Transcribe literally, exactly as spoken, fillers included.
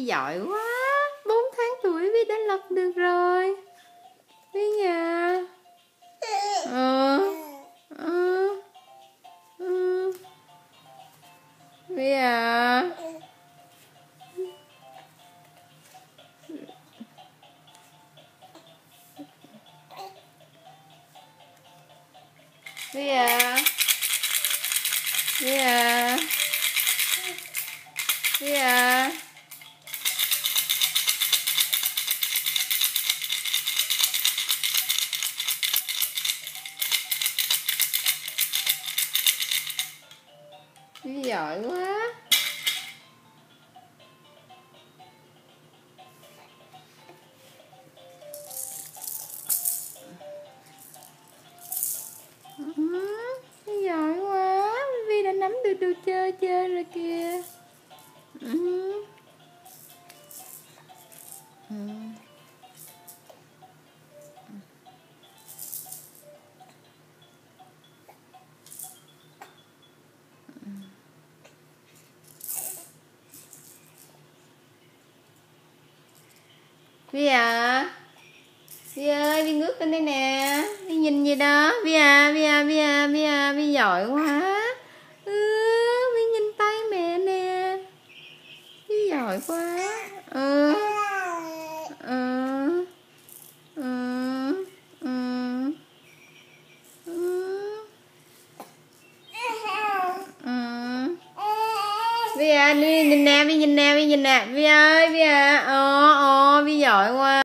giỏi quá. Bốn tháng tuổi Vi đã lập được rồi. Vi nhà. Ờ. Ừ. Ừ. Vi à. Vi à. Vi à. Vi à. Vi giỏi quá. Ừ, Vi giỏi quá. Vi đã nắm được đồ chơi chơi rồi kìa. Ừ. Ừ. Vi à. Vi ơi, Vi ngước lên đây nè. Vi nhìn gì đó. Vi à, Vi à, Vi à, Vi à, Vi giỏi quá. Ừ, Vi nhìn tay mẹ nè. Vi giỏi quá. Ừ. Ừ. Ừ. Ừ. Ừ. Ừ. Vi à, Vi nhìn nè, Vi nhìn nè, Vi nhìn nè. Vi ơi, Vi à. Ồ, ồ, Vi giỏi quá.